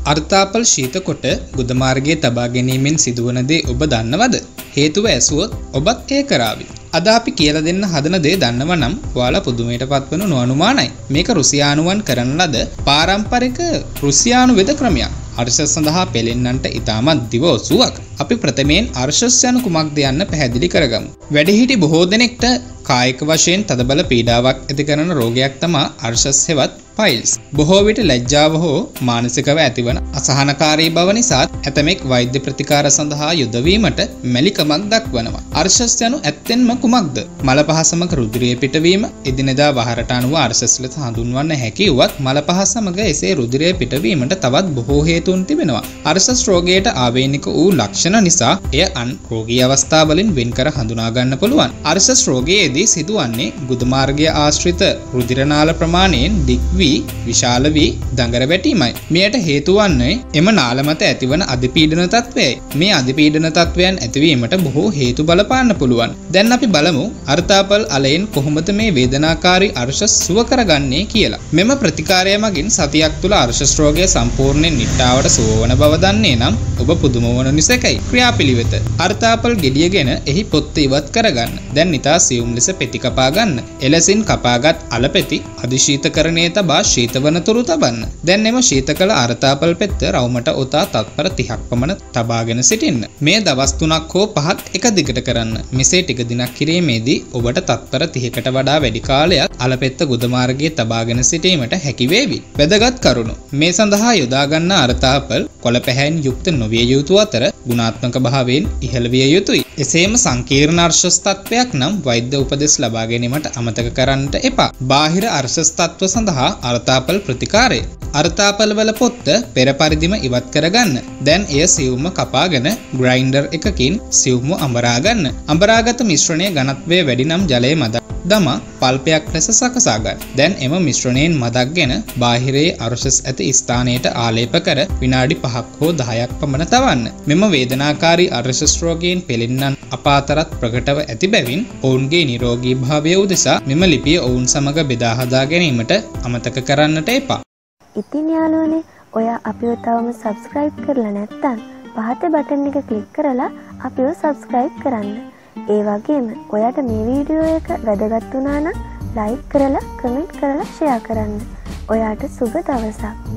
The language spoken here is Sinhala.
අර්ථාපල් ශීත කොට ගුද මාර්ගයේ තබා ගැනීමෙන් සිදුවන දේ ඔබ දන්නවද? හේතුව ඇසුවොත් ඔබත් ඒ කරાવી. අද අපි කියලා දෙන්න හදන දේ දන්නව නම් ඔයාලා පුදුමයට පත්වනු නොඅනුමානයි. මේක රුසියානුවන් කරන ලද පාරම්පරික රුසියානු වෙද ක්‍රමයක්. අර්ශස් සඳහා පෙලෙන්නන්ට ඉතාමත් දිව ඔසුවක්. අපි ප්‍රථමයෙන් අර්ශස් යනු කුමක්ද යන්න පැහැදිලි කරගමු. වැඩිහිටි බොහෝ දෙනෙක්ට කායික වශයෙන් තදබල පීඩාවක් ඇති කරන රෝගයක් තමයි අර්ශස් හෙවත් පයිල්ස්. බොහෝ විට ලැජ්ජාව හෝ මානසිකව ඇතිවන අසහනකාරී බව නිසා ඇතමෙක් වෛද්‍ය ප්‍රතිකාර සඳහා යොදවීමට මැලිකමක් දක්වනවා. අර්ශස් යනු ඇත්තෙන්ම කුමක්ද? මල පහ සමග රුධිරය පිටවීම එදිනෙදා වහරට අනුව අර්ශස් ලෙස හඳුන්වන්න හැකි වුවත් මල පහ සමග එසේ රුධිරය පිටවීමට තවත් බොහෝ හේතුන් තිබෙනවා. අර්ශස් රෝගයට ආවේනික වූ ලක්ෂණ නිසා එය අන් රෝගී අවස්ථාවලින් වෙන්කර හඳුනා ගන්න පුළුවන්. අර්ශස් රෝගයේදී සිදුවන්නේ ගුද මාර්ගය ආශ්‍රිත රුධිර නාල ප්‍රමාණයෙන් දික් වී විශාල වී දඟර වැටීමයි. මෙයට හේතු වන්නේ එම නාල මත ඇතිවන අධිපීඩන තත්ත්වයයි. මේ අධිපීඩන තත්ත්වයන් ඇතිවීමට බොහෝ හේතු බලපාන්න පුළුවන්. දැන් අපි බලමු අර්ථාපල් අලයෙන් කොහොමද මේ වේදනාකාරී අර්ශස් සුව කරගන්නේ කියලා. මෙම ප්‍රතිකාරය මගින් සතියක් තුළ අර්ශස් රෝගය සම්පූර්ණයෙන් නිට්ටාවට සුව වන බව දන්නේ නම් ඔබ පුදුම වන නිසැකයි. ක්‍රියාපිළිවෙත අර්ථාපල් ගෙඩියගෙන එහි පොත්ත ඉවත් කරගන්න. දැන් නිතා සියුම් ලෙස පෙති කපා ගන්න. එලෙසින් කපාගත් අලපෙති අධිශීතකරණයේ තබා ශීතවනතුරු තබන්න. දැන් එම ශීත කළ අර්ථාපල් පෙත්ත රවුමට ඔතා තත්පර 30ක් පමණ තබාගෙන සිටින්න. මේ දවස් 3ක් හෝ 5ක් එක දිගට කරන්න. මෙසේ ටික දිනක් කිරීමේදී ඔබට තත්පර 30කට වඩා වැඩි කාලයක් අලපෙත්ත ගුද මාර්ගයේ තබාගෙන සිටීමට හැකි වේවි. වැදගත් කරුණු. මේ සඳහා යොදා ගන්න අර්ථාපල් කොළ පැහැයෙන් යුක්ත නොවිය යුතු අතර ගුණාත්මක භාවයෙන් ඉහළ විය යුතුයි. එසේම සංකීර්ණ අර්ශස් තත්වයක් නම් වෛද්‍ය උපදෙස් ලබා ගැනීමට අමතක කරන්නට එපා. බාහිර අර්ශස් තත්ව සඳහා අර්ථාපල් ප්‍රතිකාරය. අර්ථාපල් වල පොත්ත පෙර පරිදිම ඉවත් කරගන්න. දැන් එය සියුම්ව කපාගෙන ග්‍රයින්ඩර් එකකින් සියුම්ව අඹරා ගන්න. අඹරාගත මිශ්‍රණය ඝනත්වය වැඩි නම් ජලයේ මදක් දමා පල්පයක් ලෙස සකසා ගන්න. දැන් එම මිශ්‍රණයෙන් මදක්ගෙන බාහිරයේ අර්ශස් ඇති ස්ථානයට ආලේප කර විනාඩි 5ක් හෝ 10ක් පමණ තවන්න. මෙම වේදනාකාරී අර්ශස් රෝගයෙන් පෙළෙන්නන් අපාතරත් ප්‍රකටව ඇති බැවින් ඔවුන්ගේ නිරෝගී භාවය උදෙසා මෙම ලිපිය ඔවුන් සමග බෙදා හදා ගැනීමට අමතක කරන්නට එපා. ඉතින් යාළුවනේ, ඔයා අපිව තවම subscribe කරලා නැත්නම් පහත බටන් එක click කරලා අපිව subscribe කරන්න. ඒ වගේම ඔයාට මේ වීඩියෝ එක වැදගත් වුණා නම් like කරලා comment කරලා share කරන්න. ඔයාට සුබ දවසක්.